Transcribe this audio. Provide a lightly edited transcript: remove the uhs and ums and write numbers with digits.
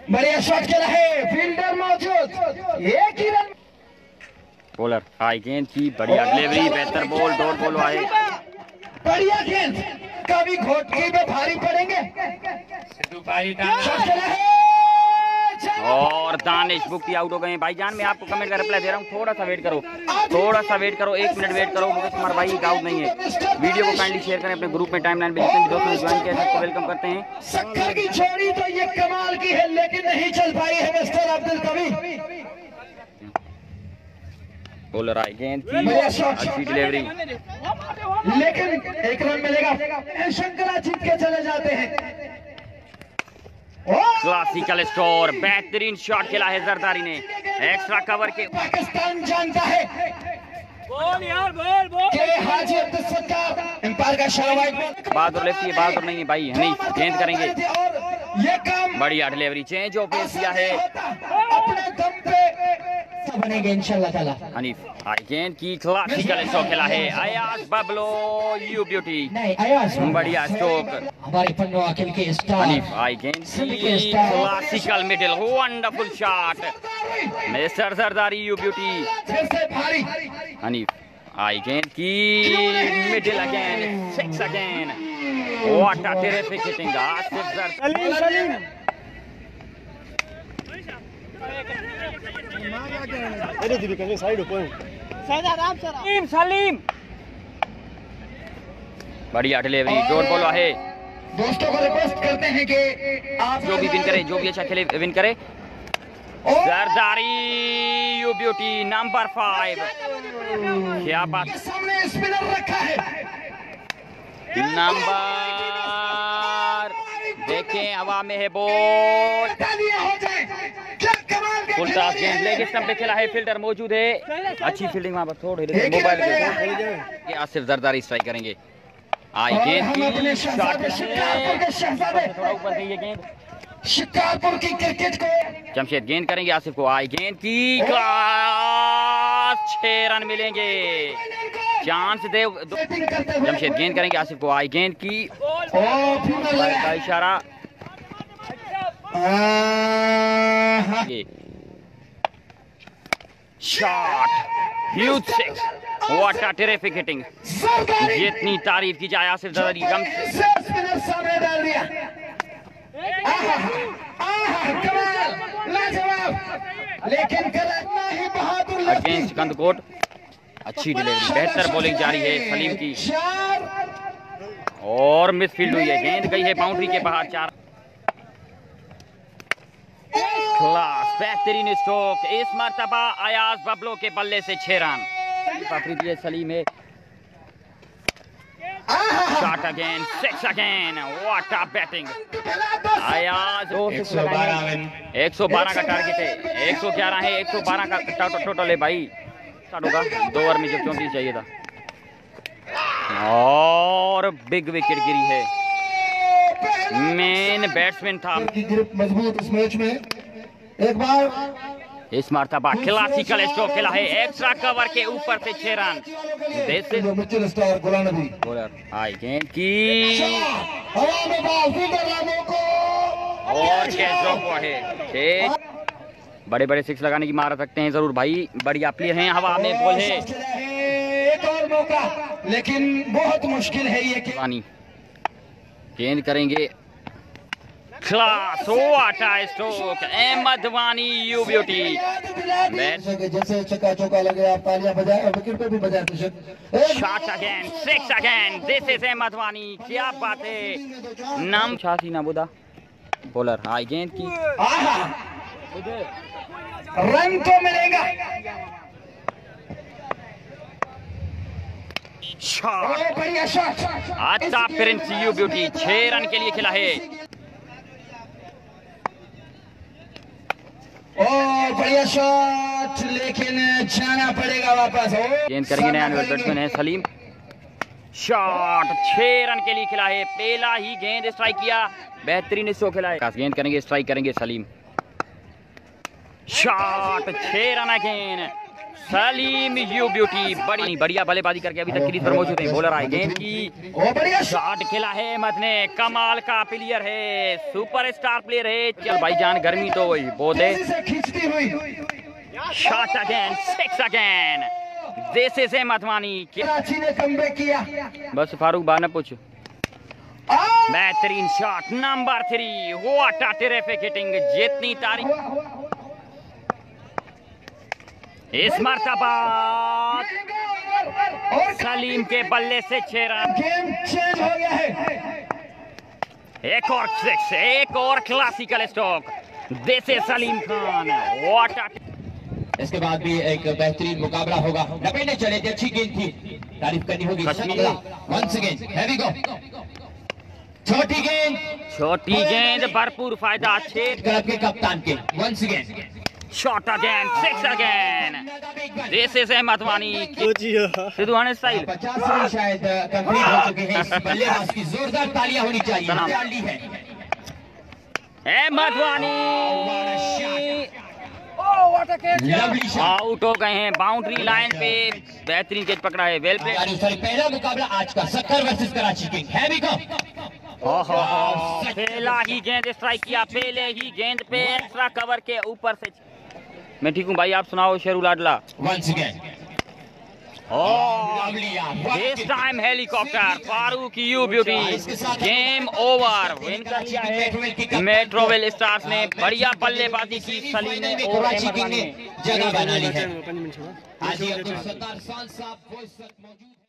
बढ़िया शॉट खेला है, फील्डर मौजूद, एक ही रन। बॉलर हाई गेंद की बढ़िया डिलीवरी, बेहतर बॉल, डॉट बॉल आए, बढ़िया गेंद, कभी घोटकी में भारी पड़ेंगे। शॉट खेला है और दानिश बुक्ति आउट हो गए। भाईजान मैं आपको कमेंट का रिप्लाई दे रहा हूँ, थोड़ा सा वेट करो, थोड़ा सा वेट करो, 1 मिनट वेट करो। मुकेश कुमार भाई आउट नहीं है। वीडियो को काइंडली शेयर करें अपने ग्रुप में, टाइमलाइन पे जितने भी दोस्तों ने ज्वाइन किया सबको वेलकम करते हैं। शक्कर की छोड़ी तो ये कमाल की है, लेकिन नहीं चल पाई है मिस्टर अब्दुल कवी। बॉलर आई गेंद की अच्छी डिलीवरी, लेकिन 1 रन मिलेगा। शंकरा जीत के चले जाते हैं। क्लासिकल स्कोर, बेहतरीन शॉट खेला है जरदारी ने, एक्स्ट्रा कवर के। पाकिस्तान जानता है कि हाजी अब्दुल सत्तार एम्पायर का शाबाश। बहादुर लेफ्टी है, बहादुर नहीं है भाई, नहीं गेंद करेंगे। ये काम बढ़िया डिलीवरी, चेंज ऑफ पेस किया है, अपने दम पे बनेंगे इंशाल्लाह ताला। हनीफ हाई गेंद की क्लासिकल स्ट्रोक खेला है, अयाज बबलो यू ब्यूटी, बढ़िया स्ट्रोक, हमारे पन्नू अखिल के स्टार। हनीफ हाई गेंद की classical middle, wonderful shot, mister Zardari you beauty. फिर से भारी, हनीफ हाई गेंद की middle again, 6 again, what a terrific hitting Asif Zardari. Salim बढ़िया डिलीवरी, डॉट बॉल है। दोस्तों को रिक्वेस्ट करते हैं कि आप जो भी विन करे, जो भी अच्छा खेले विन करे। जरदारी यू ब्यूटी नंबर 5, क्या बात, सामने स्पिनर रखा है, नंबर देखें हवा में है बॉल, हो जाए क्या कमाल फुल टॉस गेंद लेग स्टंप पे खेला है, फील्डर मौजूद है, अच्छी फील्डिंग वहां पर, थोड़ी मोबाइल पे आसिफ जरदारी स्ट्राइक करेंगे। आई गेंद की शॉट, थोड़ा ऊपर गई ये गेंद, शिकारपुर की क्रिकेट को जमशेद गेंद करेंगे आसिफ को, आई गेंद की क्लास, 6 रन मिलेंगे, चांस दे जमशेद गेंद करेंगे आसिफ को, आई गेंद की का इशारा, shot, huge 6, what a terrific hitting, जितनी तारीफ की जाए आसिफ जरदारी कम स्पिनर सामने डाल दिया। लाजवाब, लेकिन गलत ही बहादुर अगेंस्ट कंदकोट, अच्छी डिलीवरी, बेहतर बॉलिंग जारी है सलीम की, और मिसफील्ड हुई है, गेंद गई है बाउंड्री के बाहर, 4 क्लास, बेहतरीन स्ट्रोक, इस मर्तबा अयाज बबलो के बल्ले से 6 रन, अफरीदी सलीम है, shot again, 6 again, what a batting, Ayaz 112 का टारगेट है, 111 है, 112 का टोटल है भाई, स्टार्ट होगा 2 ओवर में, जब 34 चाहिए था, और बिग विकेट गिरी है, मेन बैट्समैन था मजबूत इस मैच में। एक बार इस मर्तबा क्लासिकल स्ट्रोक खेला है, एक्स्ट्रा कवर के ऊपर से 6 रन, बॉलर आई गेंद की और कैच हुआ है, बड़े बड़े 6 लगाने की महारत रखते हैं जरूर भाई, बढ़िया प्लेयर हैं, हवा में बॉल है, एक और मौका, लेकिन बहुत मुश्किल है ये पानी, गेंद करेंगे class, what a stroke, Ahmed Wani you beauty, जैसे चक्का चौका लगे आप तालियां बजाएं और विकेट पे भी बजाएं बेशक। Shot again, 6 again, this is Ahmed Wani, क्या बात है, नाम छासी नाबुदा, बॉलर हाई गेंद की, रन तो मिलेगा, शॉट, बढ़िया शॉट, अच्छा प्रिंस यू ब्यूटी 6 रन के लिए खिला है, ओ बढ़िया शॉट, लेकिन जाना पड़ेगा वापस। गेंद करेंगे नया बैट्समैन है सलीम, शॉट, 6 रन के लिए खिला है, पहला ही गेंद स्ट्राइक किया, बेहतरीन स्ट्रोक खिला है, गेंद करेंगे स्ट्राइक करेंगे Salim, shot, 6 run again, Salim you beauty बड़ी बढ़िया बल्लेबाजी करके अभी तक क्रीज पर मौजूद है। बॉलर आए गेंद की शॉट खेला है अहमद ने, कमाल का प्लेयर है, सुपरस्टार प्लेयर है। चल भाईजान गर्मी तो वही बहुत है। खींचती हुई शॉट अगेन, 6 अगेन, जैसे से मधवानी कराची ने कमबैक किया। बस फारूक बार न पूछ। बेहतरीन shot number 3, what a terrific hitting, जितनी तारीफ इस मर्तबा सलीम के बल्ले से 6 रन। गेम चेंज हो गया है। एक और 6, एक और क्लासिकल स्ट्रोक, जैसे सलीम खान, व्हाट अ। इसके बाद भी एक बेहतरीन मुकाबला होगा। लपेटने चले थे, अच्छी गेंद थी, तारीफ करनी होगी। वंस अगेन हैवी गो, छोटी गेंद भरपूर फायदा, 6 क्लब के कप्तान के। Once again shot again, 6 again, जैसे से मधवानी सिद्धू हन स्टाइल। 50 रन शायद कंप्लीट हो चुके हैं। इस बल्लेबाज की जोरदार तालियां होनी चाहिए। मधवानी आउट हो गए हैं बाउंड्री लाइन पे। बेहतरीन कैच पकड़ा है, वेल प्लेड। पहला मुकाबला आज का Sukkur versus Karachi king. Heavy go, पहला ही गेंद स्ट्राइक किया, पहले ही गेंद पे एक्स्ट्रा कवर के ऊपर से। मैं ठीक हूँ भाई, आप सुनाओ शेरू लाडला। Once again this time helicopter, Farooq you beauty, game over, win कर लिया है मेट्रोवेल स्टार्स ने। बढ़िया बल्लेबाजी की सलीम और जगह बना ली है।